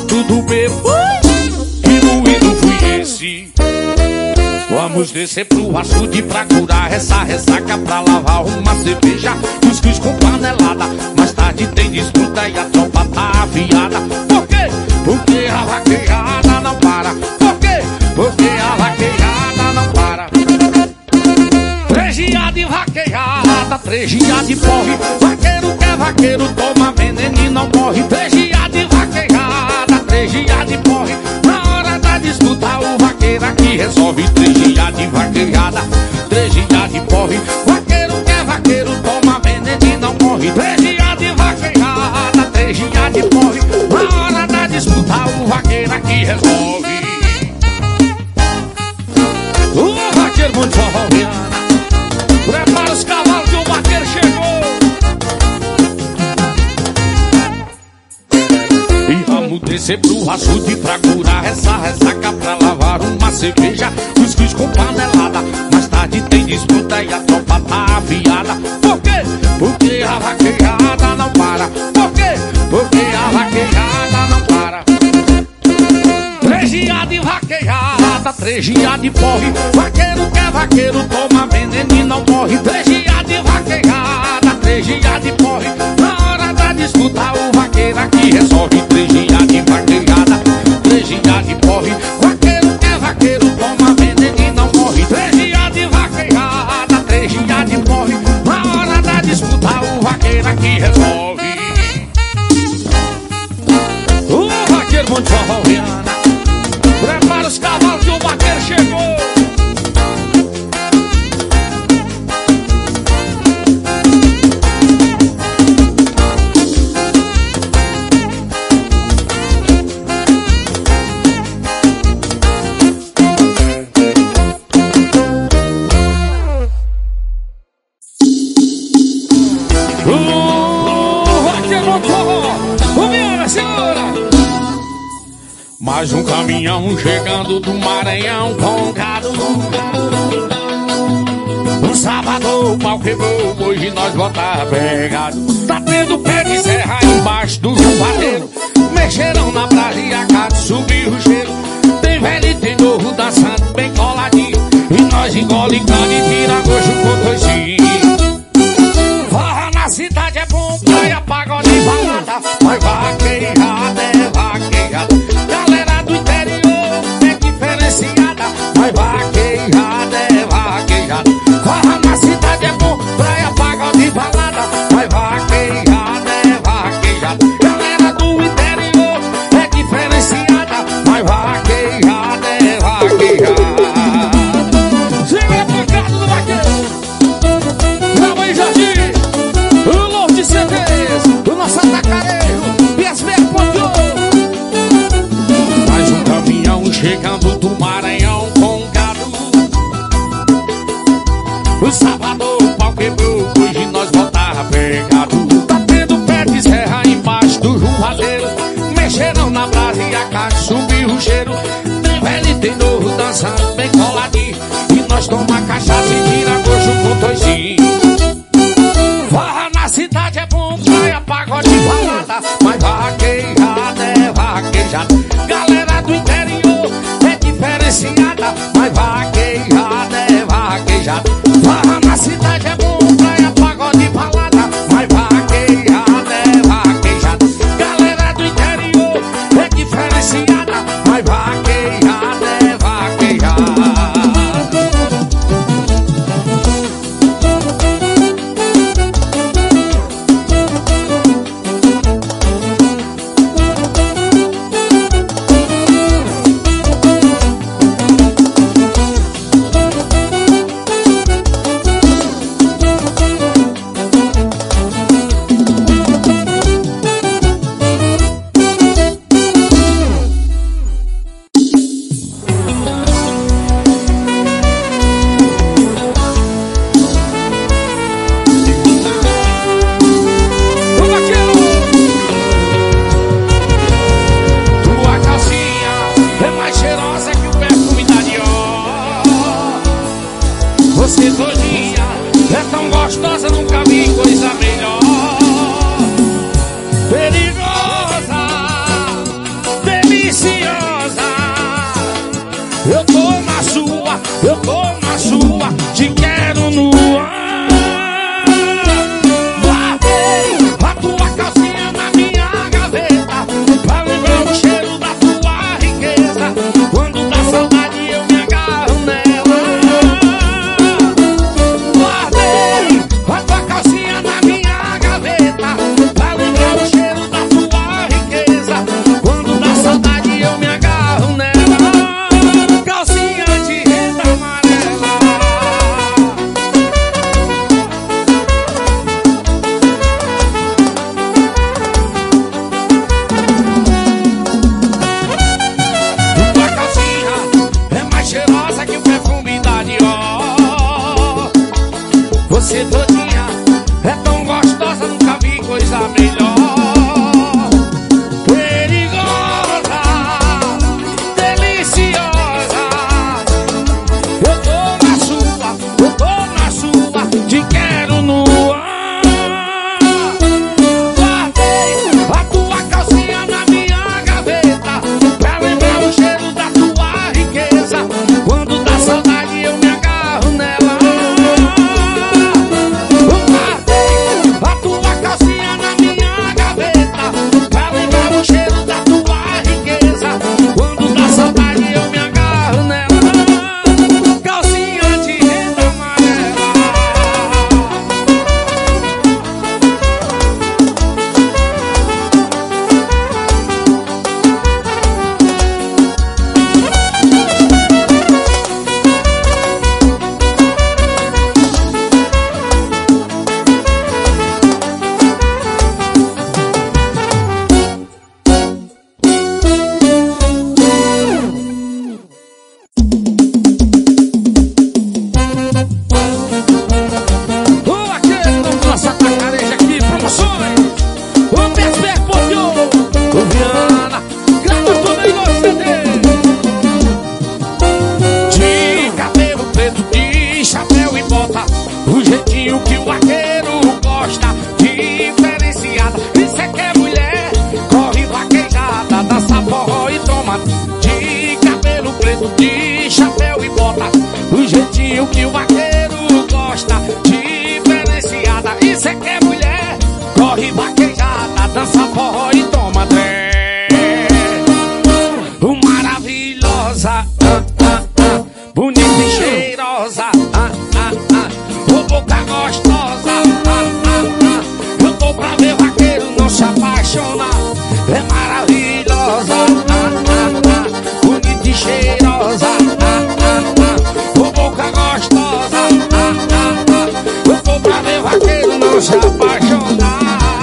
chegou tudo bebo. Que moído fui esse. Vamos descer pro açude pra curar essa ressaca, pra lavar uma cerveja, cuscuz com panelada. Mais tarde tem disputa e a tropa tá afiada. Por quê? Porque a vaquejada não para. Por quê? Porque a vaquejada não para. 3 dias de vaquejada, 3 dias de porre. Vaqueiro que é vaqueiro, toma veneno e não morre. 3 dias de vaquejada, 3 dias de porre. Na hora da disputa o vaqueiro aqui resolve. 3 dias de vaquejada, 3 dias de porre. Vaqueiro que é vaqueiro, toma veneno e não morre. 3 dias de vaquejada, 3 dias de porre. Na hora da disputa o vaqueiro aqui resolve. O vaqueiro muito forró. Prepara os cavalos que o vaqueiro chegou. E vamos descer pro açude pra curar essa ressaca, pra lavar uma cerveja, cuscuz com panelada. Mais tarde tem disputa e a tropa tá afiada. Por quê? Porque a vaquejada não para. Por quê? Porque a vaquejada não para. 3 dias de vaquejada, 3 dias de porre. Vaqueiro que é vaqueiro, toma veneno e não morre. 3 dias de vaquejada, 3 dias de porre. Na hora da disputa o vaqueiro aqui resolve. 3 dias de vaquejada, 3 dias de porre. Vaqueiro que é vaqueiro, toma veneno e não morre. 3 dias de vaquejada, 3 dias de porre. Na hora da disputa o vaqueiro aqui resolve. O vaqueiro muito forró. Prepara os cavalos que o vaqueiro chegou. Vaqueiro muito forró. O minha senhora. Mais um caminhão chegando do Maranhão com gado. No sábado o pau quebrou, hoje nós botar pegado. Tá tendo pé de serra embaixo do juvadeiro. Mexeram na brasa e a casa subiu o cheiro. Tem velho e tem novo dançando bem coladinho. E nós engole carne e tira gosto com toicinho. Farra na cidade é bom, praia, pagode e balada. Mas vaquejada é vaquejada. Galera do interior é diferenciada. Mas vaquejada é vaquejada. Farra na cidade é bom, praia, pagode e balada. Mas vaquejada é vaquejada. Galera do interior é diferenciada. Mas vaquejada é vaquejada. Chega pra casa do vaqueiro. Grava aí, Jardim. O novo de CDs, o nosso atacarejo, PSB Ponto. Mais um caminhão chegando do Maranhão com gado. O sábado o pau quebrou, hoje nós botar pegado. Tá tendo pé de serra embaixo do juvadeiro. Mexeram na brasa e a casa subiu o cheiro. Tem velho e tem novo dançando bem coladinho. E nós toma cachaça e tira gosto com toicinho. Farra na cidade é bom, praia, pagode e balada. Mas vaquejada é vaquejada. Galera do interior é diferenciada. Mas vaquejada é vaquejada. Farra na cidade é bom, praia, pagode e balada. Mas vaquejada é vaquejada. Galera do interior é diferenciada. Mas vaquejada é vaquejada. eu tô na sua, eu tô na sua, te quero no ar. Guardei a tua calcinha na minha gaveta, pra lembrar o cheiro da tua riqueza. Quando dá saudade eu me agarro nela. Guardei a tua calcinha na minha gaveta, pra lembrar o cheiro da tua riqueza. Quando dá saudade eu me agarro nela. Calcinha de renda amarela. Tua calcinha é mais cheirosa que o perfume da Dior. Você todinha é tão gostosa, nunca vi coisa melhor. Perigosa, deliciosa, eu tô na sua, te quero no ar. Guardei a tua calcinha na minha gaveta, pra lembrar o cheiro da tua riqueza. Quando dá saudade eu me agarro nela. Guardei a tua calcinha na minha gaveta, pra lembrar o cheiro da tua riqueza. Quando dá saudade eu me agarro nela. Calcinha de renda amarela. O vaqueiro não gosta da careja aqui, promoções. O Persper Porto, o Viana, grava tudo em você dele. De cabelo preto, de chapéu e bota, o jeitinho que o vaqueiro gosta. Diferenciada, isso é que é mulher. Corre vaquejada, dança forró e toma. De cabelo preto, de chapéu e bota, o jeitinho que o vaqueiro gosta. Diferenciada, isso é que é mulher. Corre vaquejada, dança forró e toma tré. Maravilhosa, bonita e cheirosa, ô boca gostosa, eu tô pra ver vaqueiro não se apaixonar. É maravilhosa, bonita e cheirosa, ô boca gostosa, eu tô pra ver vaqueiro não se apaixonar.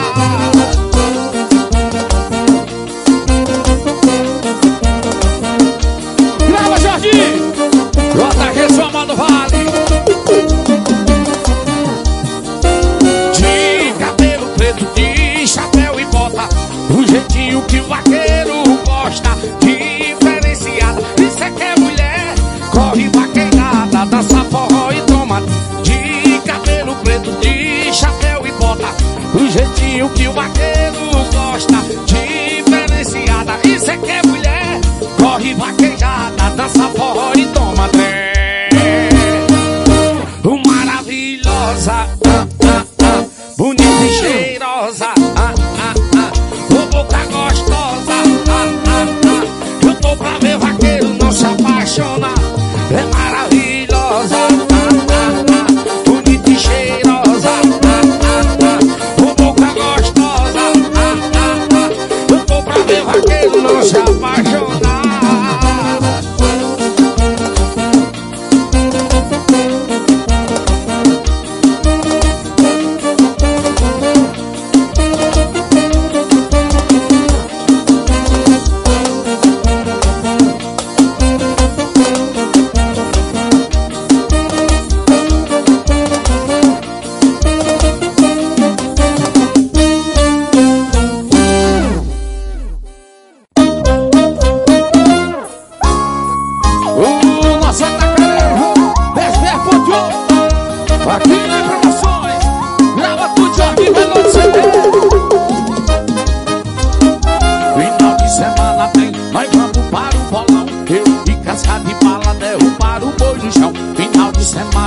Grava, Jorginho! JG Soma do Vale. De cabelo preto, de chapéu e bota, o jeitinho que o vaqueiro gosta. Diferenciada, isso é que é mulher. Corre vaquejada, dança forró e toma. De cabelo preto, de chapéu e bota, o jeitinho que o vaqueiro gosta. Diferenciada, isso é que é mulher. Corre vaquejada, dança forró e toma tré. Maravilhosa, bonita e cheirosa, ô boca gostosa, eu tô pra ver vaqueiro não se apaixonar. É maravilhosa, bonita e cheirosa, ô boca gostosa,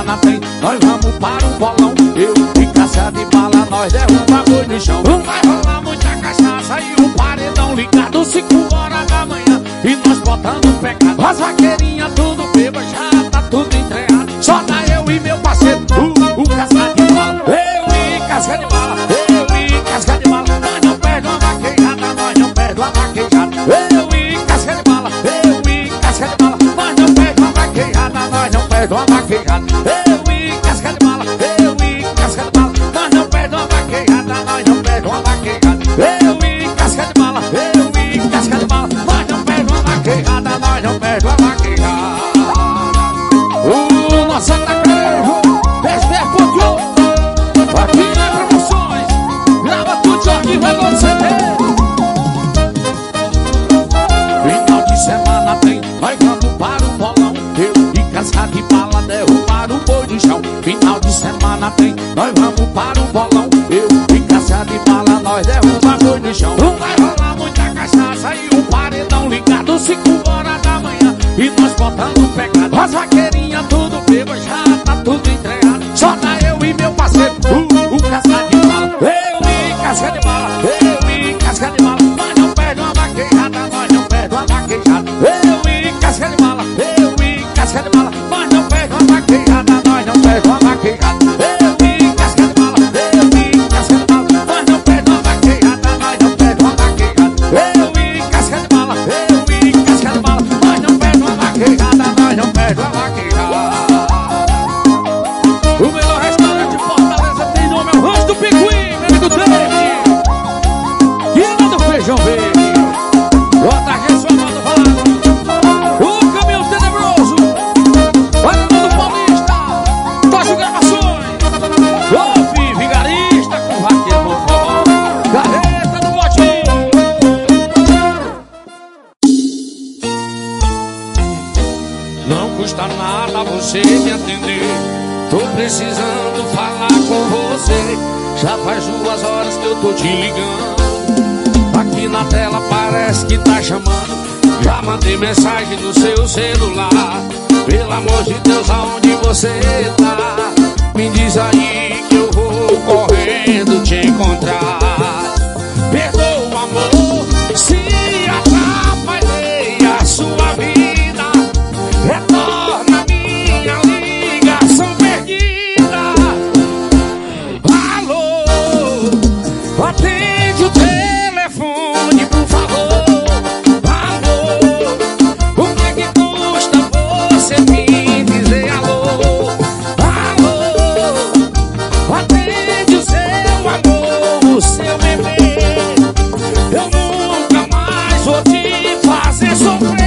semana tem, nós vamos para o bolão. Eu e Cássia de Bala, nós derruba boi no chão. Vai rolar muita cachaça e o paredão ligado 5 horas da manhã. E nós botando pecado, as vaqueirinhas tudo beba, já tá tudo entreado. Só dá eu e meu parceiro, o Cássia de Bala. Eu e Cássia de Bala, eu e Cássia de Bala. Nós não perde uma vaquejada, nós não perde uma vaquejada. Eu e Cássia de Bala, eu e Cássia de Bala. Nós não perde uma vaquejada, nós não perde uma vaquejada. Eu e Cássia de Bala, eu e Cássia de Bala. Nós não perde uma vaquejada, nós não perde uma vaquejada. Eu e Cássia de Bala, eu e Cássia de Bala. Nós não perde uma vaquejada, nós não perde uma vaquejada. O nosso atacarejo, Desper.com. Aqui na Promoções, grava tudo, Jorge, vai você ter. Final de semana tem, nós vamos para o bolão. Eu e Cássia de Bala derrubar o boi do chão. Final de semana tem, nós vamos para o bolão. Eu e Cássia de Bala, nós derrubar boi no chão. Vai rolar muita cachaça e o paredão ligado 5 horas da manhã. E nós botando pecado, as vaqueirinhas tudo beba, já tá tudo entregado. Só dá eu e meu parceiro, o Cássia de Bala. Eu e Cássia de Bala, eu e Cássia de Bala. Nós não perde uma vaquejada, nós não perde uma vaquejada. Eu e Cássia de Bala, eu e Cássia de Bala. Nós não perde uma vaquejada, nós não perde uma vaquejada. Eu e Cássia de Bala, eu e Cássia de Bala. Nós não perde uma vaquejada, nós não perde uma vaquejada. Eu e Cássia de Bala, eu e Cássia de Bala. Nós não perde uma vaquejada, nós não perde uma vaquejada. O melhor restaurante de Fortaleza tem nome, é o Rancho do Picuí, meu amigo David. Quina do Feijão Verde. Boa tarde, sua mão do Vago. O Caminho Tenebroso. Olha do Paulista. Tocha Gravações. Golpe Vigarista com vaqueiro no forró. Carreta do Botinho. Não custa nada você me atender. Tô precisando falar com você. Já faz 2 horas que eu tô te ligando. Aqui na tela parece que tá chamando. Já mandei mensagem no seu celular. Pelo amor de Deus, aonde você tá? Me diz aí que eu vou correndo te encontrar. Perdoa, amor, se atrapalhei a sua vida. Retorna minha ligação perdida. Alô, atende o telefone, por favor. Alô, o que é que custa você me dizer alô? Alô, atende o seu amor, o seu bebê. Eu nunca mais vou te fazer sofrer.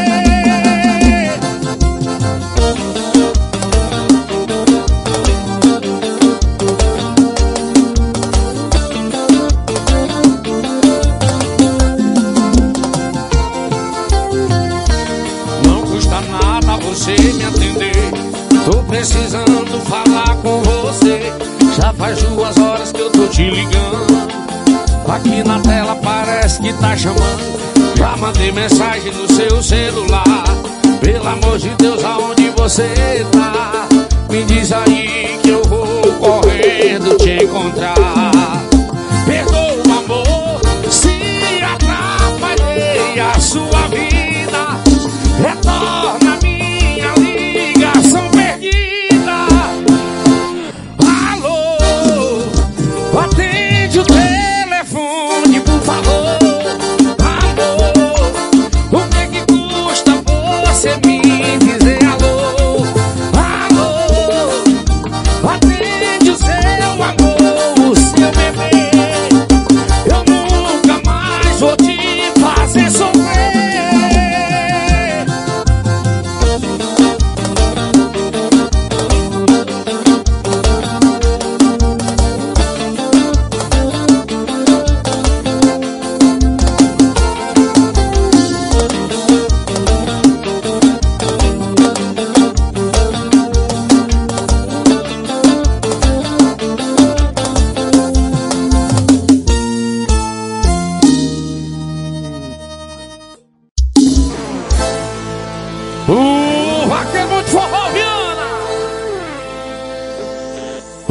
Não custa nada você me atender. Tô precisando falar com você. Já faz 2 horas que eu tô te ligando. Aqui na tela parece que tá chamando. Já mandei mensagem no seu celular. Pelo amor de Deus, aonde você tá? Me diz aí que eu vou correndo te encontrar. Perdoa, amor, se atrapalhei a sua vida. Retorna minha ligação perdida. Alô, atende o telefone, por favor. Alô, o que é que custa você me dizer alô? Alô, atende o seu amor, o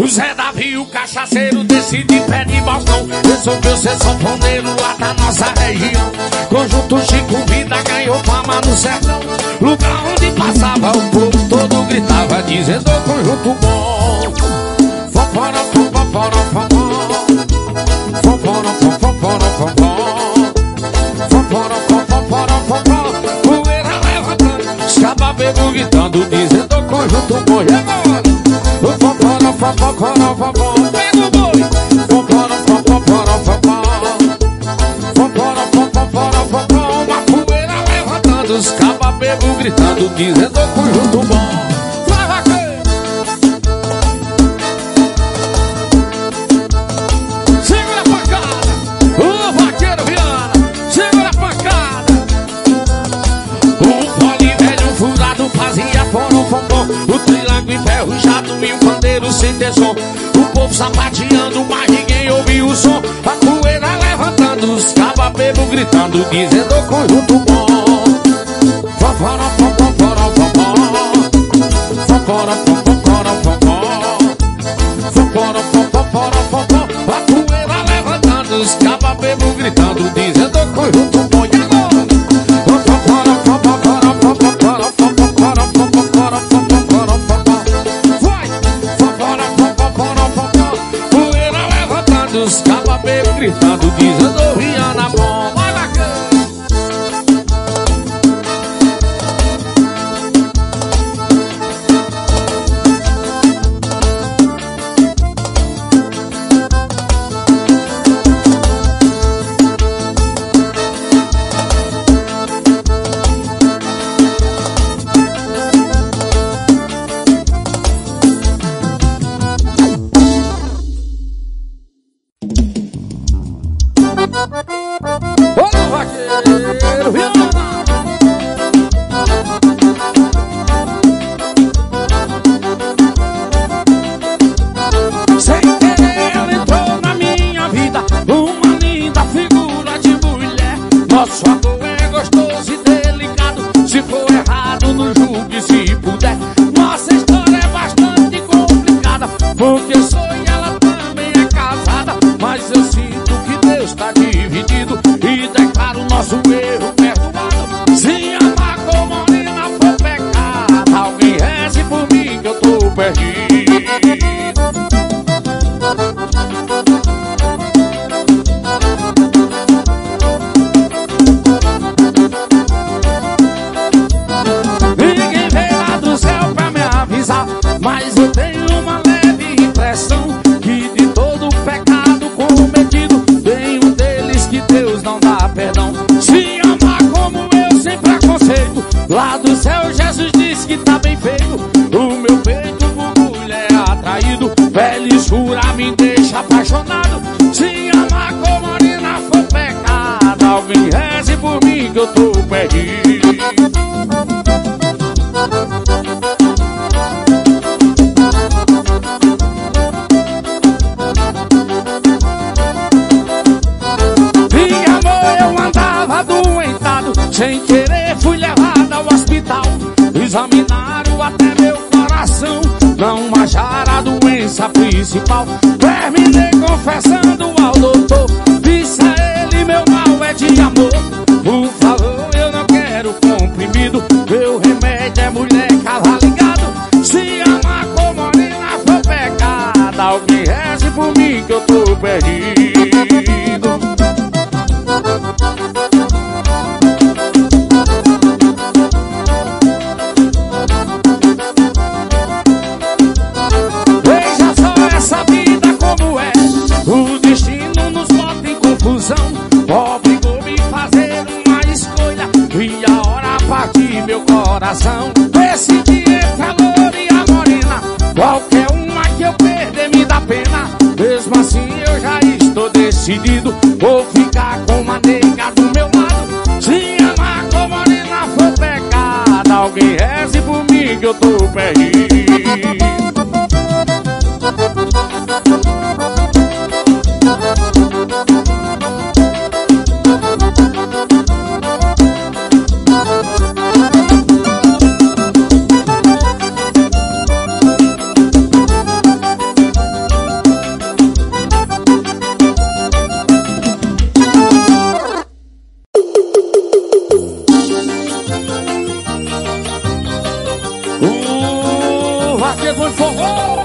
O Zé Davi, o cachaceiro, desce de pé de balcão. Resolveu ser sanfoneiro lá da nossa região. Conjunto Chico Vida ganhou fama no sertão. Lugar onde passava o povo todo gritava dizendo conjunto bom. Fofora, fofora, fofora. Fofora, fofora, fofora. Fofora, fofora, fofora. Poeira levantando, os cabas bebo gritando dizendo conjunto bom. E agora? Fofora, fofora, fofora. Pega o boi. Fofora, fofora, fofora. Fofora, fofora, fofora. Uma poeira levantando, os cabas bebo gritando dizendo conjunto bom. O trilango enferrujado e o pandeiro sem ter som. O povo sapateando, mas ninguém ouviu o som. A poeira levantando, os cabas bebo gritando dizendo conjunto bom. Fofora, fofora, fofora. Fofora, fofora, fofora. Fofora, fofora, fofora. A poeira levantando, os cabas bebo gritando dizendo conjunto bom. E agora? Fofora, fofora, fofora, fofora, fofora. Os cabas bebo gritando, dizendo Rihanna bom. Vai bacana. Nosso amor é gostoso e delicado. Se for errado, não julgue se puder. Nossa história é bastante complicada, porque eu sou e ela também é casada. Mas eu sinto que Deus tá dividido e declaro nosso erro perdoado. Se amar com morena for pecado, alguém reze por mim que eu tô perdido. Mas eu tenho uma leve impressão que de todo pecado cometido tem um deles que Deus não dá perdão. Se amar como eu sem preconceito, lá do céu Jesus disse que tá bem feito. O meu peito por mulher atraído, velho escura me deixa apaixonado. Se amar como morena for pecado, alguém reze por mim que eu tô perdido. Sem querer fui levado ao hospital. Examinaram até meu coração, não acharam a doença principal. Terminei confessando ao doutor, disse a ele meu mal é de amor. Por favor, eu não quero comprimido, meu remédio é mulher cavalo ligado. Se amar com morena for pecado, alguém reze por mim que eu tô perdido. Obrigou-me a fazer uma escolha e a hora partiu meu coração. Decidi entre a loura e a morena, qualquer uma que eu perder me dá pena. Mesmo assim eu já estou decidido, vou ficar com uma nega do meu lado. Se amar com morena for pecado, alguém reze por mim que eu tô perdido. Vaqueiro bom de forró,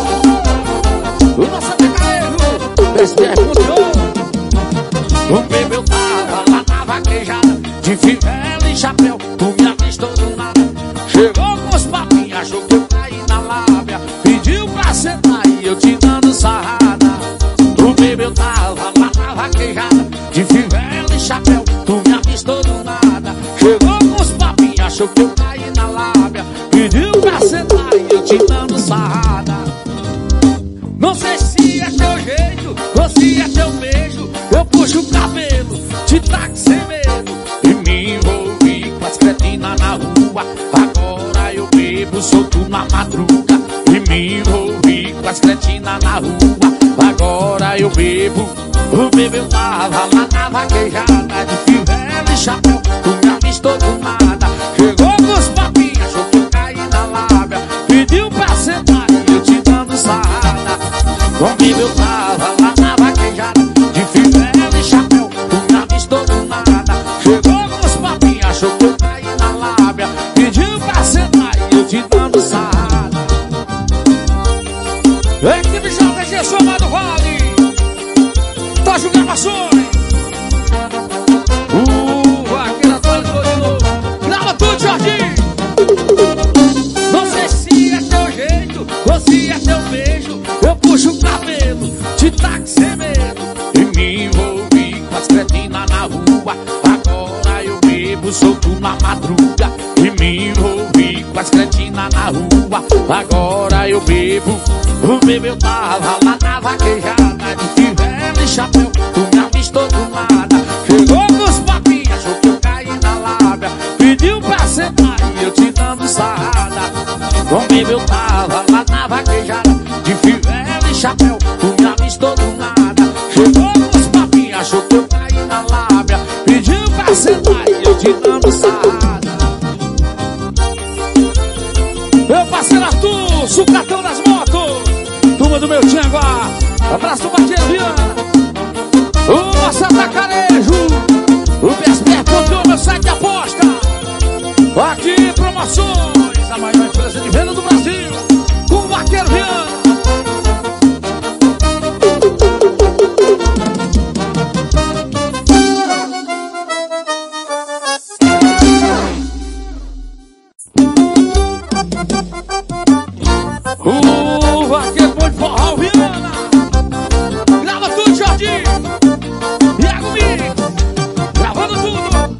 o nosso picarejo, SBR Mundial. O bebê eu tava lá na vaquejada, de fivela e chapéu, tu me avistou do nada. Chegou com os papinhos, achou que eu caí na lábia, pediu pra sentar e eu te dando sarrada. O bebê eu tava lá na vaquejada, de fivela e chapéu, tu me avistou do nada. Chegou com os papinhos, achou que eu caí na lábia, pediu pra sentar e eu te dando sarrada. Não sei se é teu jeito ou se é teu beijo, eu puxo o cabelo, te taco sem medo e me envolvi com as cretinas na rua. Agora eu bebo solto na madruga e me envolvi com as cretinas na rua. Agora eu bebo. O bebê eu tava lá na vaquejada, de fivela e chapéu, tu me avistou do nada. Chegou com os papinhos, achou que eu caí na lábia, pediu pra sentar e eu te dando sarrada. O bebê eu tava lá na vaquejada, de fivela e chapéu, tu me avistou do nada. Chegou com os papinhos, achou que eu caí na lábia, pediu pra sentar e eu te dando sarrada. Equipe JG Soma do Vale, Tojo Gravações. Vaqueiro atualizou de novo. Grava tudo, Jorginho. Não sei se é teu jeito ou se é teu beijo, eu puxo o cabelo, te taco sem medo e me envolvi com as cretinas na rua. Agora eu bebo solto na madruga e me envolvi com as cretinas na rua. Agora eu bebo. O bebê eu tava lá na vaquejada, de fivela e chapéu, tu me avistou do nada. Chegou com os papinhos, achou que eu caí na lábia, pediu pra sentar e eu te dando sarrada. O bebê eu tava lá na vaquejada, de fivela e chapéu, tu me avistou do nada. Chegou com os papinhos, achou que eu caí na lábia, pediu pra sentar e eu te dando sarrada. Meu parceiro Arthur, sucatão das motos, turma do meu Tianguá, abraço do Vaqueiro Viana, o nosso atacarejo, o PSPR Control, meu site de aposta. Aqui Promoções, a maior empresa de venda do Brasil, com o Vaqueiro Viana. O Vaqueiro bom de forró, Viana. Grava tudo, Jorginho. Iago Mix, gravando tudo.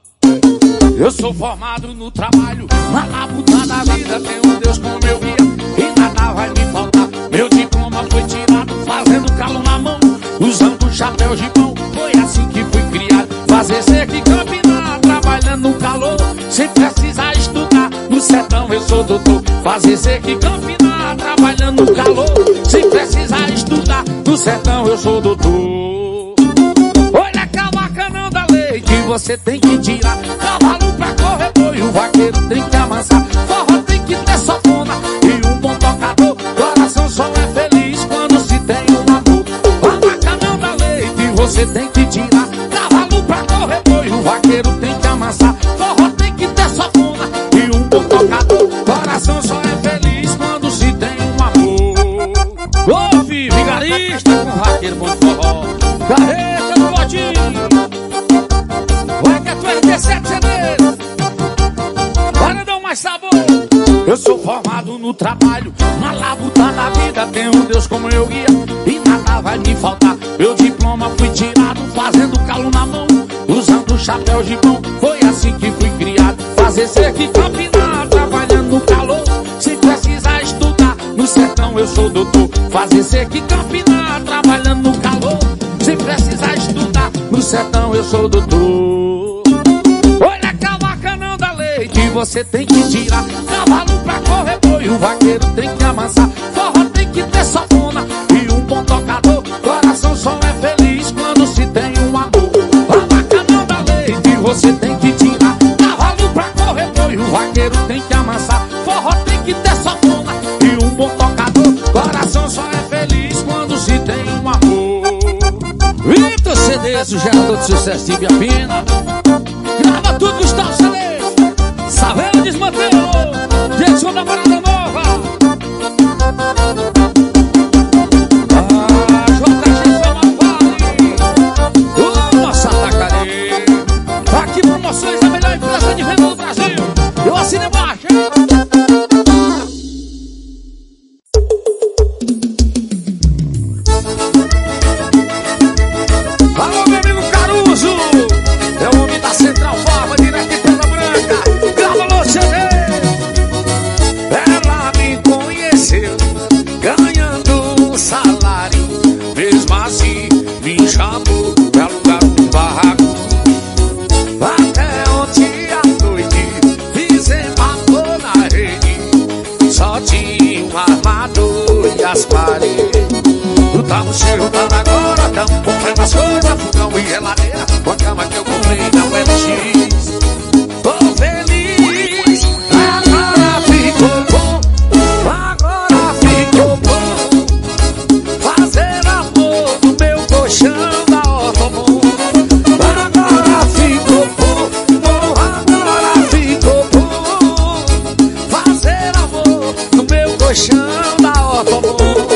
Eu sou formado no trabalho, na labuta da vida, tenho Deus como meu guia e nada vai me faltar. Meu diploma foi tirado fazendo calo na mão, usando chapéu de pão, foi assim que fui criado. Fazer seca e campinar, trabalhando no calor, sem precisar estudar. No sertão eu sou doutor. Fazer seca e campinar, trabalhando no calor, sem precisar estudar. No sertão eu sou doutor. Olha a cavaca não dá leite, você tem que tirar. Cavalo pra corredor e o vaqueiro tem que amansar. Forró tem que ter sanfona e um bom tocador. Coração só é feliz quando se tem um amor. A vaca não dá leite, você tem que tirar. Cavalo pra corredor e o vaqueiro tem que amansar. Forró tem que ter sanfona e um bom tocador. Coração só é feliz quando se tem um amor. Ô, filho, vigarista com vaqueiro bom de forró. Carreta do botinho. Vai que é tu RT7 CDs. Bora dar mais sabor. Eu sou formado no trabalho, na labuta da vida, tenho Deus como meu guia e nada vai me faltar. Meu diploma fui tirado fazendo calo na mão, usando chapéu de pão, foi assim que fui criado. Fazer seca e campinar, trabalhando no calor, sem precisar estudar. No sertão eu sou doutor. Fazer seca e campinar, trabalhando no calor, sem precisar estudar. No sertão eu sou doutor. Olha a cavaca não dá leite, você tem que tirar. Cavalo pra corredor e o vaqueiro tem que amansar. Forró tem que ter sanfona e um bom tocador. Coração só é feliz quando se tem um amor. A vaca não dá leite, você tem que tirar. Cavalo pra corredor e o vaqueiro tem que amansar. Forró tem que ter sanfona e um bom tocador. Coração só é feliz quando se tem um amor. Vitor CDs, o gerador de sucesso de Ibiapina. Grava tudo, Gustavo CDs. Savela desmantelou. Jason as paredes. Tamo se juntando agora, tamo comprando as coisas, fogão e geladeira, com a cama que eu comprei na UFX. Tô feliz, agora ficou bom, agora ficou bom. Fazer amor no meu colchão da Ortobon. Agora ficou bom, agora ficou bom. Fazer amor no meu colchão da Ortobon.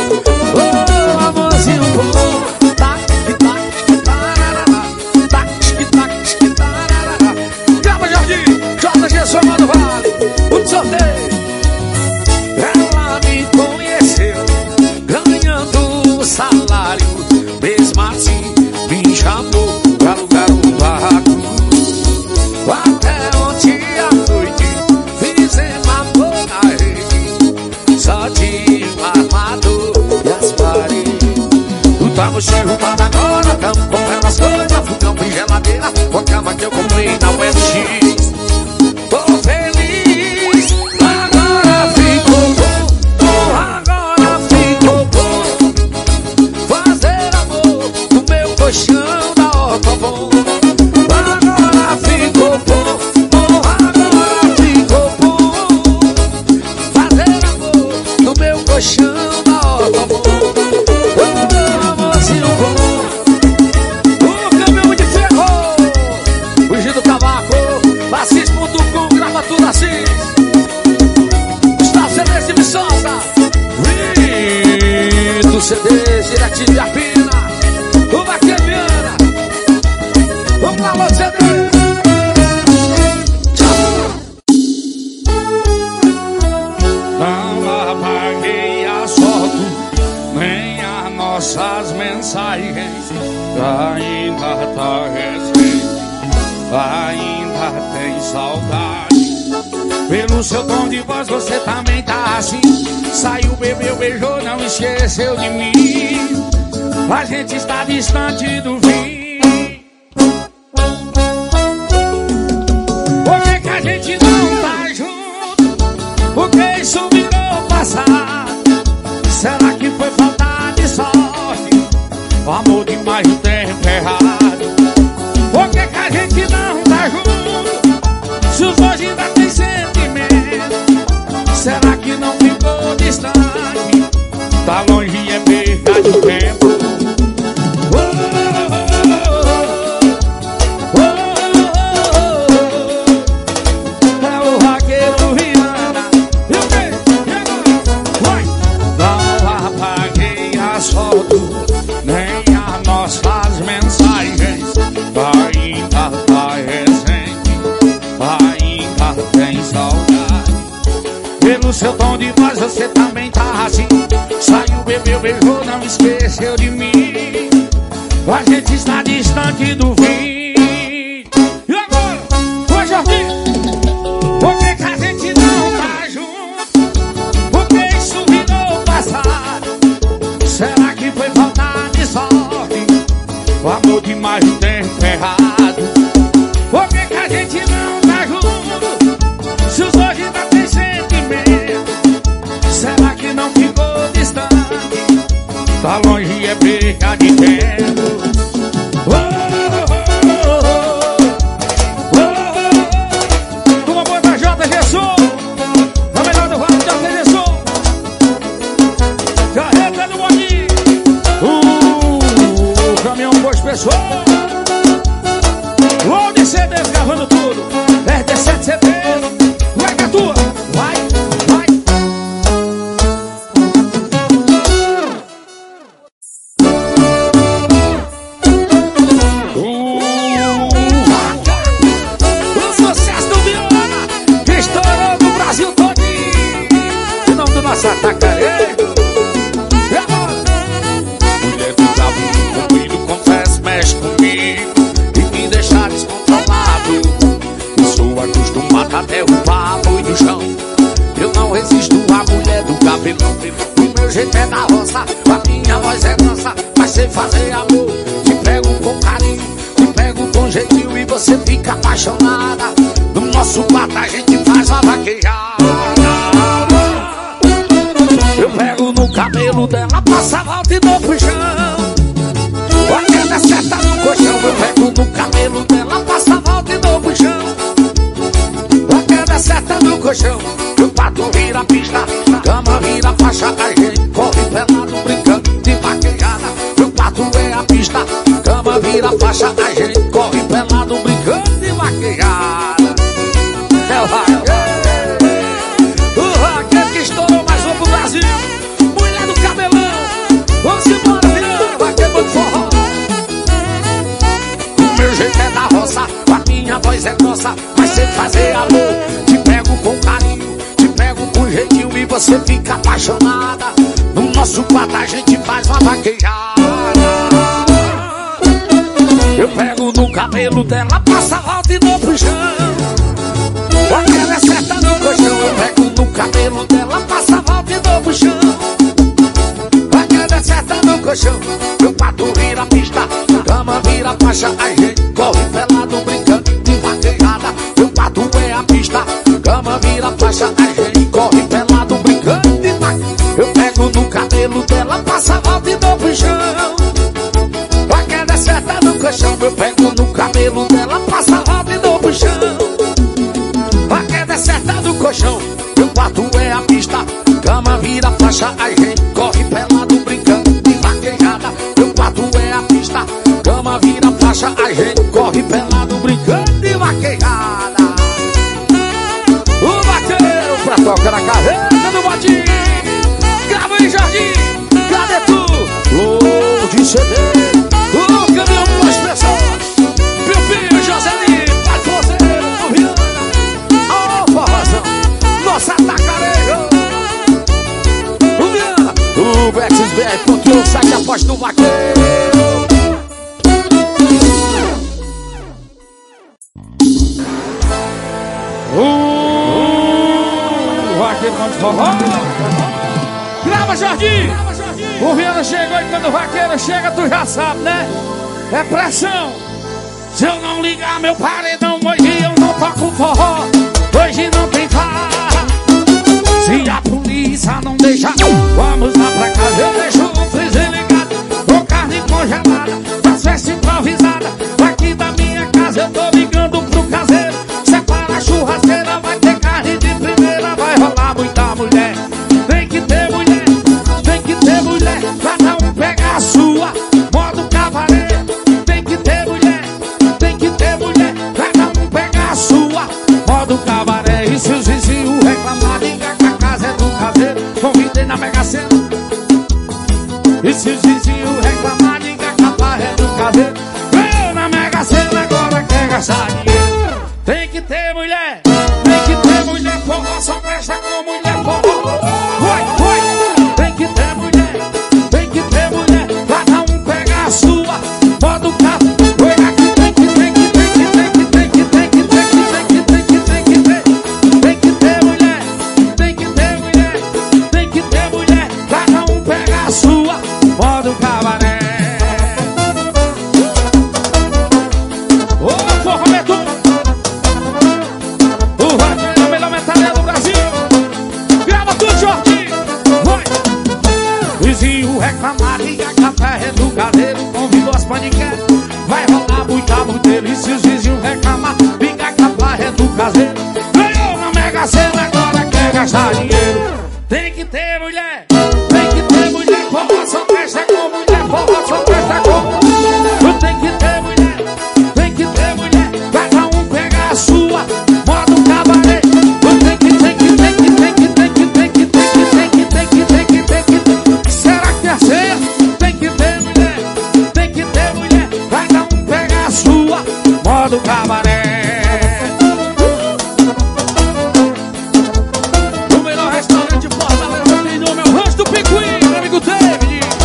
Ela me conheceu ganhando salário, mesmo assim me chamou pra alugar um barraco. Até ontem à noite fizemos amor na rede, só tinha um armador e as paredes. Tamo se juntando agora, tamo comprando as coisas, fogão e geladeira, com a cama que eu comprei na UFX. Tô feliz, agora ficou bom, agora ficou bom. Fazer amor no meu colchão da Ortobon. Agora ficou bom, agora ficou bom. Fazer amor no meu colchão da Ortobon. Amorzinho bom, o caminhão de ferro, o Gil do Cavaco, Assis.com, grava tudo assim. Está o CDs de Viçosa, Vito CDs, diretinho de Arpina, o Baquemiana. Vamos lá, Lô CDs. Não apaguei as fotos, nem as nossas mensagens. Ainda tá recente, ainda tem saudade. Pelo seu tom de voz você também tá assim. Saiu, bebeu, beijou, não esqueceu de mim. A gente está distante do fim. Por que a gente não tá junto? Porque isso virou passado. Será que foi falta de sorte? O amor demais o tempo errado. Por que a gente não tá junto? Se os dois ainda tem sentimento, será que não ficou distante? Tá longe e é perda de tempo. É o raqueiro Rihanna. E o quê? E agora? Vai! Não apaguei as fotos, nem as nossas mensagens. Ainda tá recente, ainda tem saudade. Pelo seu tom de voz você também tá assim. Saiu, bebeu, beijou, não esqueceu de mim. A gente está distante do fim. E agora? Oi, Jordi! Por que a gente não tá junto? Porque isso virou passado. Será que foi falta de sorte? O amor demais o tempo errado. Por que a gente não tá junto? Se os dois ainda tem sentimento, será que não ficou distante? Tá longe e é perda de tempo. Uma boa da J. Jesus, a melhor do Vale J. Jesus. Carreta do Boninho, o caminhão pôs pessoal. Load CDs gravando tudo. RD7 CDs. Vai com a tua. Vai, vai. O sucesso do Viola que estourou no Brasil todinho. Em nome do nosso atacareiro. E agora? Mulher do cabo, comigo, confesso, mexe comigo e me deixar descontrolado. Eu sou acostumado a derrubar boi do chão. Eu não resisto à mulher do cabelão. O meu jeito é da roça, a minha voz é grossa, mas sei fazer amor. Te pego com carinho, te pego com jeitinho e você fica apaixonada. No nosso quarto a gente faz uma vaquejada. Eu pego no cabelo cabelo dela, passa a volta e dou pro chão. A queda certa no colchão, eu pego no cabelo dela, passa a volta e dou pro chão. A queda certa no colchão, o pato vira a pista, cama vira a faixa, a gente corre pelado brincando de vaquejada. O pato é a pista, cama vira a faixa, a gente corre pelado brincando de vaquejada. É o vaqueiro que estourou mais um pro Brasil. Mulher do cabelão, vamos embora, virando, vaqueiro muito forró. O meu jeito é da roça, a minha voz é grossa, mas sei fazer amor. Te pego com carinho, te pego com jeitinho e você fica apaixonada. No nosso quarto a gente faz uma vaquejada. Eu pego no cabelo dela, passa a volta e dou pro chão. A queda é certa no colchão, eu pego no cabelo dela, passa a volta e dou pro chão. A queda é certa no colchão, o pato vira a pista, cama vira a faixa, a gente corre pelado brincando de vaquejada. O pato é a pista, cama vira a faixa, a gente corre pelado brincando de vaquejada. Eu pego no cabelo dela, passa a volta e dou pro chão. A queda é certa no colchão, eu pego no cabelo dela, passa a volta e dou pro chão. A queda é certa do colchão, o quarto é a pista, cama vira a faixa, a gente corre pelado brincando de vaquejada. O quarto é a pista, cama vira a faixa, a gente corre pelado brincando de vaquejada. O vaqueiro pra tocar na caveira do botinho. Grava aí, Jardim, cadê tu? Louco de CD, o caminhão com as pessoas. Meu filho, Joselino, pode você, Viana. Nossa tacarejo, o Viana, o BXBR, porque eu saio da voz do vaqueiro. Vaqueiro não de forró. Grava, Jardim. O Viana chegou e quando o vaqueiro chega, tu já sabe, né? É pressão. Se eu não ligar meu paredão, hoje eu não toco forró. Hoje não tem farra. Se a polícia não deixar, vamos lá pra casa. Eu deixo o freezer ligado, com carne congelada, das festas improvisadas. Aqui da minha casa eu tô ligando pro caseiro. Separa a churrasqueira, vai ter carne de primeira. Vai rolar muita mulher, tem que ter mulher, tem que ter mulher. Cada um pega a sua, modo cabaré. Tem que ter mulher, tem que ter mulher. Cada um pega a sua, modo cabaré. E se os vizinhos reclamar, liga que a casa é do caseiro. Convidei na Mega Sena. E se os vizinhos reclamar, liga que a barra é do caseiro. Ganhou na Mega Sena, agora quer gastar dinheiro. Tem que ter mulher, tem que ter mulher. Forró só presta com mulher, forró. Vai, vai. Tem que ter mulher, tem que ter mulher. Cada um pega a sua, bota o carro. Foi aqui, tem que mulher. Tem que ter mulher, tem que ter mulher. Cada um pega a sua, bota o cabaré. Ô, forró Beto. O vaqueiro é a melhor metralha do Brasil. Grava tudo, Jorge. Vai. Vizinho reclamar, liga café é do caseiro. Convidou as paniquetas, vai rolar muita mudeira. E se os vizinhos reclamar, liga café é do caseiro. Ganhou na Mega Sena, agora quer gastar dinheiro. Tem que ter mulher, tem que ter mulher. Forró só presta com mulher, forró só presta com mulher. Tem que ter mulher, tem que ter mulher. Cada um pega a sua, modo cabaré. Será que é certo? Tem que ter mulher, tem que ter mulher. Cada um pega a sua, modo cabaré. O melhor restaurante de Fortaleza tem nome, é o Rancho do Picuí, meu amigo David.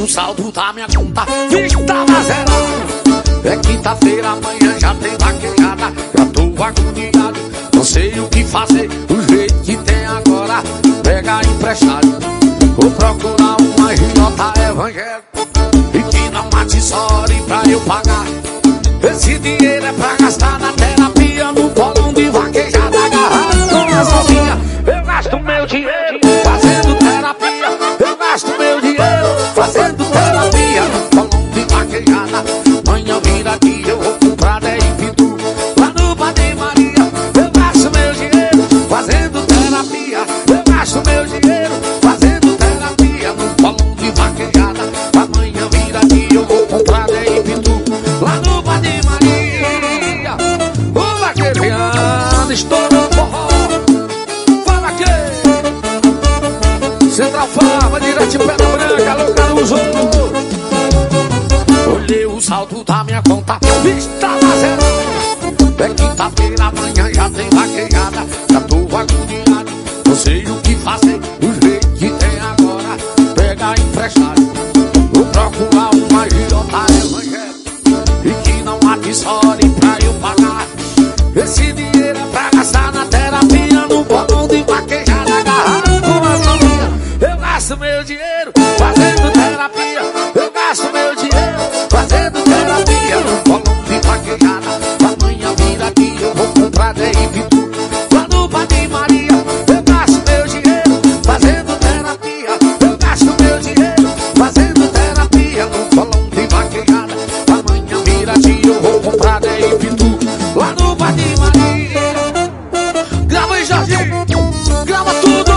saldo da minha conta, vixe, tava zerado. É quinta-feira, amanhã já tem vaquejada. Já tô agoniado, não sei o que fazer. Do jeito que tem agora, pega emprestado ou procurar uma agiota evangélica e que não mate sorte pra eu pagar. Esse dinheiro é pra gastar na terapia, no bolão de vaquejada, agarrado com as novinhas. Eu gasto meu dinheiro fazendo terapia. Eu gasto meu dinheiro fazendo terapia, no bolão de vaquejada. Manhã vira aqui, eu vou comprar 10 pitu lá no Padre Maria. Eu gasto meu dinheiro fazendo terapia. Eu gasto meu dinheiro fazendo terapia, no bolão de vaquejada. Amanhã vira aqui, eu vou comprar 10 pitu lá no Padre Maria. O vaquejada estourou o forró. Fala que Central Farma, direto de Pedra Branca, alô Caruso. Olhei o saldo da minha conta, vista zero. É quinta-feira, amanhã já tem vaquejada. Já tô agoniado, não sei o que fazer. Do jeito que tem agora, pega emprestado vou procurar uma agiota evangélica e que não mate sorte pra eu pagar. Esse dinheiro é pra gastar na terapia, no bolão de vaquejada, agarrado com as novinhas. Eu gasto meu dinheiro fazendo terapia. Eu gasto meu dinheiro fazendo terapia, no bolão de vaquejada. Amanhã vira aqui, eu vou comprar 10 pitu lá no Padre Maria. Eu gasto meu dinheiro fazendo terapia. Eu gasto meu dinheiro fazendo terapia, no bolão de vaquejada. Amanhã vira aqui, eu vou comprar 10 pitu lá no Padre Maria. Grava aí, Jorginho, grava tudo.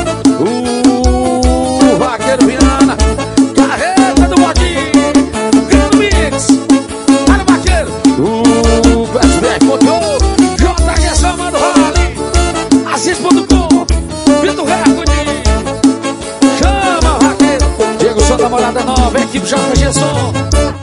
Vaqueiro Viana, carreta do Bodinho, grande mix. Olha o vaqueiro, PSBR Motor, JG Soma do Rally, Assis.com, Vitor Recorde. Chama, vaqueiro, Diego Som da Morada Nova, equipe JG Som.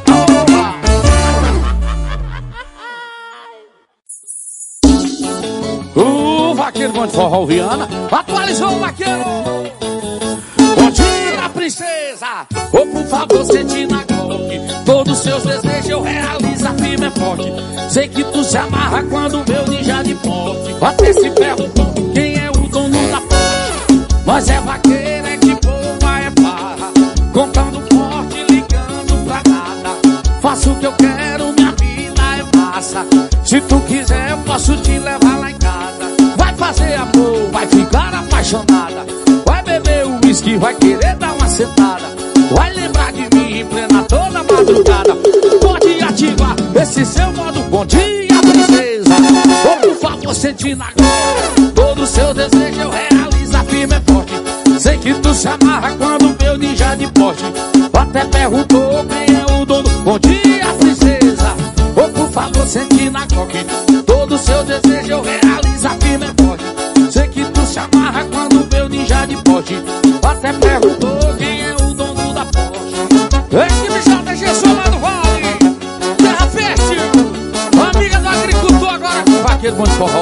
O vaqueiro Bom de Forró Viana atualizou o vaqueiro. Bom dia, princesa. Ou por favor, sente na Glock. Todos os seus desejos eu realizo, a firme é forte. Sei que tu se amarra quando meu ninja de porte. Até se perguntou quem é o dono da porte. Nós é vaqueiro, é de boa, é barra. Contando forte, ligando pra nada. Faço o que eu quero, minha vida é massa. Se tu quiser, eu posso te levar lá em casa. Vai fazer amor, vai ficar apaixonada. Vai beber o uísque, vai querer dar uma sentada. Vai lembrar de mim em plena toda madrugada. Pode ativar esse seu modo bom dia, princesa. Ou por favor, sente na glória. Todo seu desejo eu realizo, a firme é forte. Sei que tu se amarra quando meu ninja de porte. Até perguntou quem é o dono. Bom dia, princesa. Ou por favor, sente na coque. Todo seu desejo eu realizo, a firme é forte. Sei que tu se amarra quando meu ninja de porte. Até perguntou quem é o dono da Porsche. Equipe JG Soma do Vale, Terra Fértil, amiga do agricultor, agora com o vaqueiro Bom de Forró.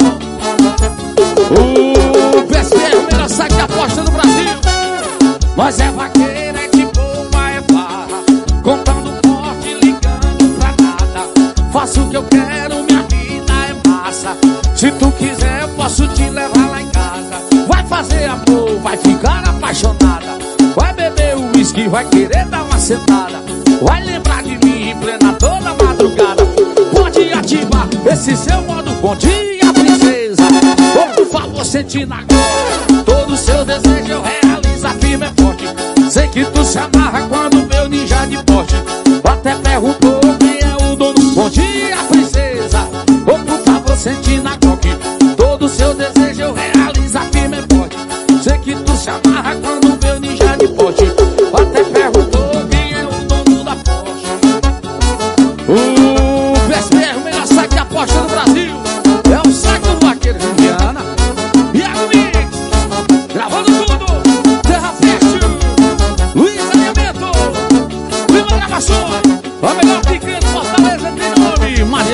O PSBR, o melhor saque de aposta do Brasil. Nós é vaqueiro, é de boa, é barra. Contando forte, ligando pra nada. Faço o que eu quero, minha vida é massa. Se tu quiser, eu posso te levar lá em casa. Vai fazer amor, vai ficar apaixonada. Vai beber o uísque, vai querer dar uma sentada. Vai lembrar de mim em plena toda madrugada. Pode ativar esse seu modo bom dia, princesa. Ou por favor, sente na glória. Todo seu desejo eu realizo, a firme é forte. Sei que tu se amarra quando meu ninja de porte. Até perguntou quem é o dono. Bom dia, princesa. Ou por favor, sente na coque. Todo seu desejo eu realizo, a firme é forte. Sei que tu se amarra quando meu ninja de porte. Até perguntou quem é o dono da Porsche. O PSBR, o melhor saque de aposta do Brasil. É o saque do vaqueiro Juliana. E a Mix, gravando tudo. Terra Fértil, Luiz Alimento, Prima Gravações. A melhor picanha de Fortaleza tem nome,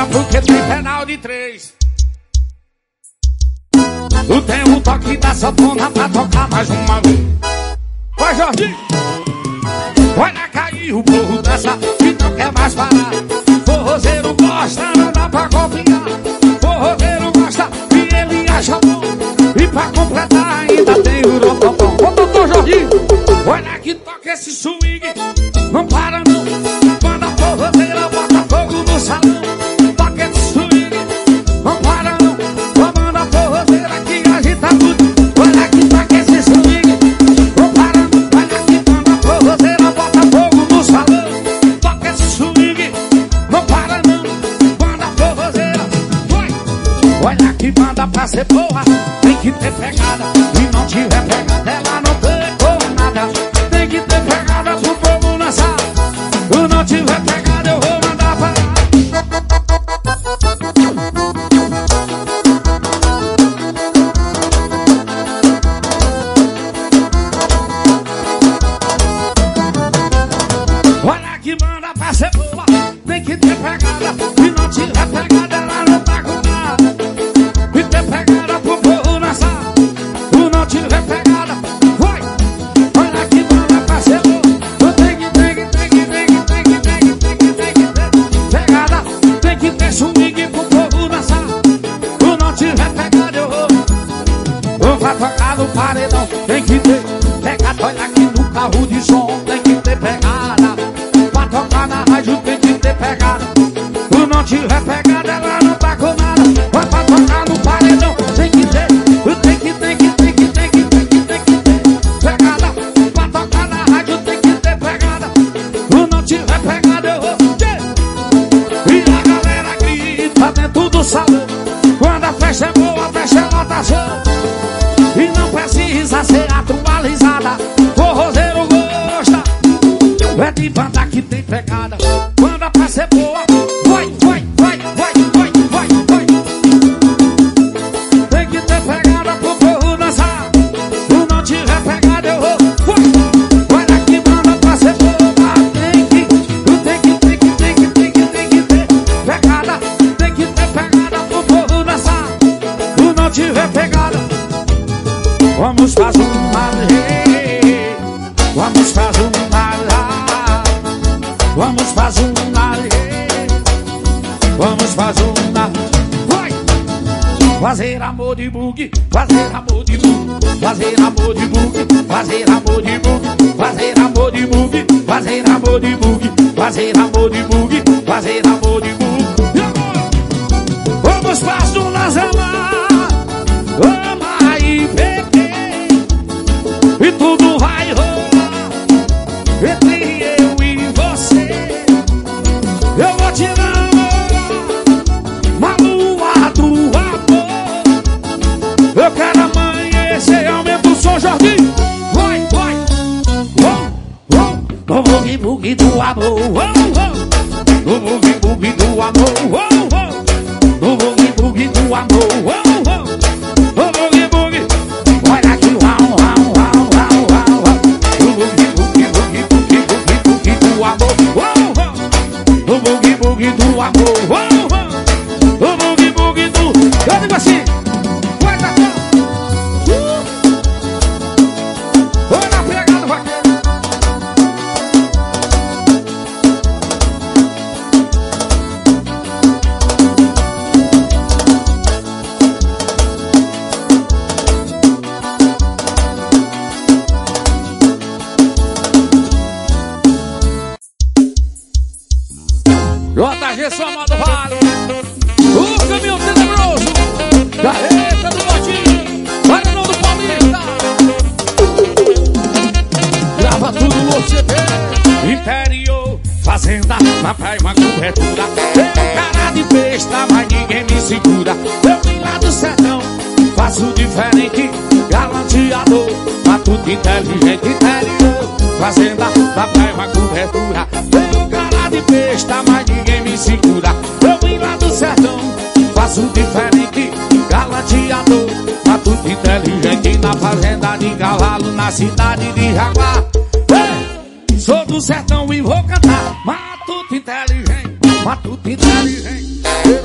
forrozeira porque tem pedal de 3. Tu tem um toque da sanfona pra tocar mais uma vez. Vai, Jorginho! Olha cair o povo dança e não quer mais parar. Forrozeiro gosta, não dá pra copiar. Forrozeiro gosta e ele acha bom. E pra completar ainda tem o rotopom. Ô doutor Jorginho, olha que toca esse swing. Não para não. Quando a forrozeira bota fogo no salão. Toca esse swing. Não para não. Comanda a forrozeira que agita tudo. Olha que toca esse swing. Não para não. Olha que quando a forrozeira bota fogo no salão. Toca esse swing. Não para não. Quando a forrozeira vai. Olha que banda pra ser boa tem que ter pegada. E não tiver pegada ela não pegou nada. Tem que ter pegada pro povo dançar. Se não tiver pegada eu vou mandar parar. Olha que banda pra ser boa tem que ter pegada. Se não tiver pegada ela não tá com nada. E ter pegada pro povo dançar. Se não tiver pegada, vai. Olha que banda pra ser boa. Tem que ter pegada. Tem que ter swing pro povo dançar. Se não tiver pegada eu vou pra tocar no paredão. Tem que ter pegada. Olha aqui no carro de som tem que ter pegada. Pra tocar na rádio tem que ter pegada. Se não tiver pegada ela não tá com nada. Vai pra tocar no paredão. Tem que ter pegada. Pra tocar na rádio tem que ter pegada. Se não tiver pegada eu vou. E a galera grita dentro do salão. Quando a festa é boa, a festa é lotação. E não precisa ser atualizada. Forrozeiro gosta é de banda que tem pegada. Quando a festa é boa, vai. Tem que ter pegada pro povo dançar. Se não tiver pegada eu vou. Olha que banda pra ser boa. Tem que ter pegada. Tem que ter pegada pro povo dançar. Se não tiver pegada, vamos fazer um malê. Vamos fazer um malê. Vamos fazer um malê. Vamos fazer um malê. Vai! Fazer amor de bug. Fazer amor de bug. Fazer amor de bug. Fazer amor de bug. Fazer amor de bug. Fazer amor de bug. Fazer amor de bug. Fazer amor de bug. E agora? Vamos fazer um lazamar. Ama e peguei. E tudo vai rolar entre eu e você. Eu vou te namorar na lua do amor. Eu quero amanhecer, aumenta o som, Jorginho. Vai. No boogie boogie do amor. No boogie boogie do amor. No boogie boogie do amor. No boogie boogie. Olha aqui, no boogie boogie do amor. No boogie boogie do amor. No boogie boogie do. Eu digo assim. Vai pra cá. Vai na pegada, vai. JG Soma do Vale, o caminhão tenebroso, carreta do Botinho, vai no do Paulista. Grava tudo no CD. Interior, fazenda, na praia uma cobertura. Eu cara de besta, mas ninguém me segura. Eu vim lá do sertão, faço diferente, galanteador, matuto inteligente. Interior, fazenda, na praia uma cobertura. Eu cara de besta, mas ninguém me segura. Eu vim lá do sertão, faço diferente, galanteador, matuto inteligente. Na fazenda de cavalo, na cidade de Jaguar. Sou do sertão e vou cantar. Matuto inteligente, matuto inteligente.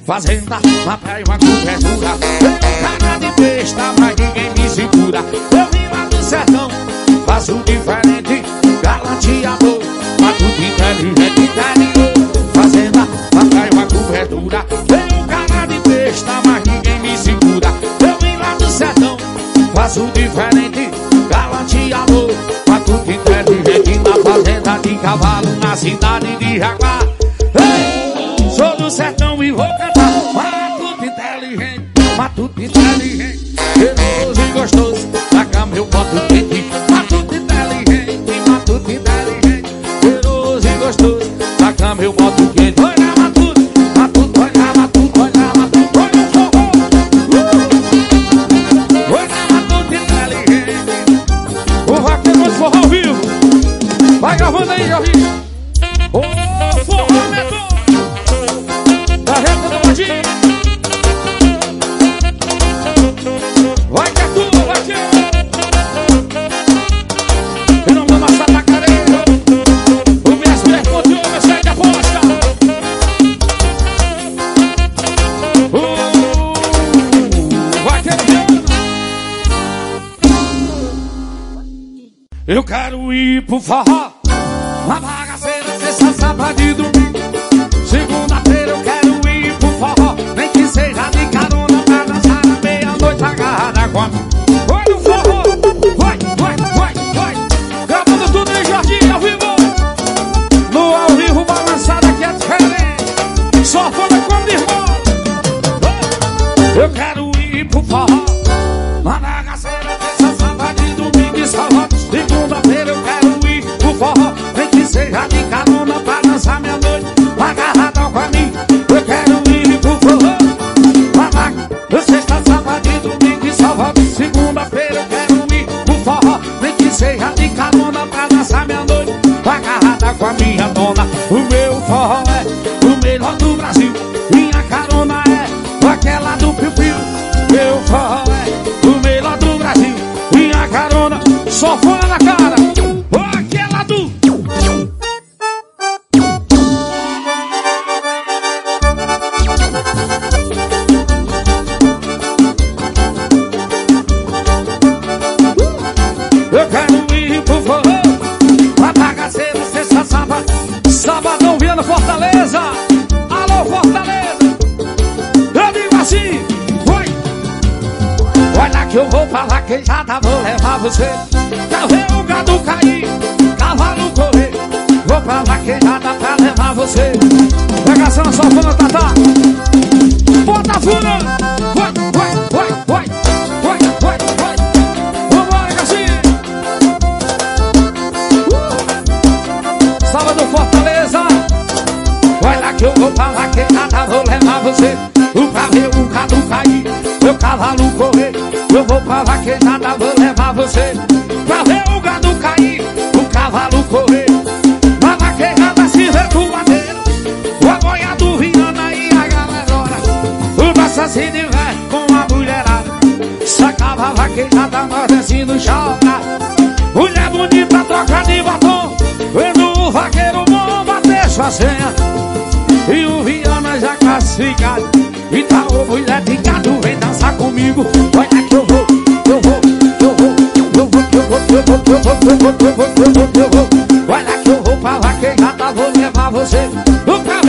fazenda, na praia uma cobertura. Cara de besta, mas ninguém me segura. Eu vim lá do sertão, faço diferente, galanteador, matuto inteligente, interior. Fazenda, na praia uma cobertura. Tenho cara de besta, mas ninguém me segura. Eu vim lá do sertão, faço diferente, galanteador, matuto inteligente, na fazenda de cavalo, na cidade de Jaguar. Sou do sertão e vou cantar. Matuto inteligente, matuto inteligente, cheiroso e gostoso, na cama eu boto quente. Matuto inteligente, matuto inteligente, cheiroso e gostoso, na cama eu boto quente. Olha matuto, matuto, olha matuto, olha matuto, olha o forró. Olha matuto inteligente. O vaqueiro de forró ao vivo. Vai gravando aí, Jorginho. Ô, forró medonho. Vai que é tudo, vai que é. Em nome da nossa tacareira, o mestre conteúdo, o mestre de aposta. Vai que é. Eu quero ir pro forró, na bagaceira, sexta, sábado e domingo. Segunda-feira eu quero ir pro forró, nem que seja de carona pra dançar à meia-noite agarrada com a... Vai no forró, vai, vai, vai, vai. Gravando tudo em Jorginho ao vivo. No ao vivo balançada que é diferente. Só foda com o irmão. Eu quero ir pro forró, na bagaceira, terça, sábado e domingo e forró. Segunda-feira eu quero ir pro forró, nem que seja de carona pra dançar meia-noite agarrada com a mim. Eu quero ir pro forró, sexta, sábado e domingo e salvado. Segunda-feira eu quero ir pro forró, nem que seja de carona pra dançar meia-noite agarrada com a minha dona. O meu forró é o melhor do Brasil, minha carona é aquela do piu-piu. Meu forró é o melhor do Brasil, minha carona só fora na cara, aquela do... Eu quero ir pro forró, na bagaceira, sexta, sábado. Sabadão Viana, Fortaleza. Alô, Fortaleza. Eu digo assim, vai. Olha que eu vou pra vaquejada, vou levar você. Quero ver o gado cair, cavalo correr. Vou pra vaquejada pra levar você. Pega essa na sua funa, Tatá. Bota a funa. Vai, vai, vai, vai. Vai, vai, vai. Vambora, Garcia. Sábado Fortaleza. Vai lá que eu vou pra vaquejada, vou levar você. Pra ver o gado cair, meu cavalo correr. Eu vou pra vaquejada, vou levar você. Pra ver o gado cair, o cavalo correr. Na vaquejada se vê do madeiro, o aboiado Viana e a galera. O Bassa se diverte com a mulherada. Sacava a vaquejada, nós descendo chora. Mulher bonita, troca de batom. Vendo o vaqueiro bom bater sua senha. E o Viana já classificado. Então, ô mulher de gado, vem dançar comigo. Olha que eu vou, eu vou, eu vou, eu vou, eu vou, eu vou, eu vou, eu vou, eu vou, eu vou, eu vou. Olha que eu vou pra vaquejada, vou levar você.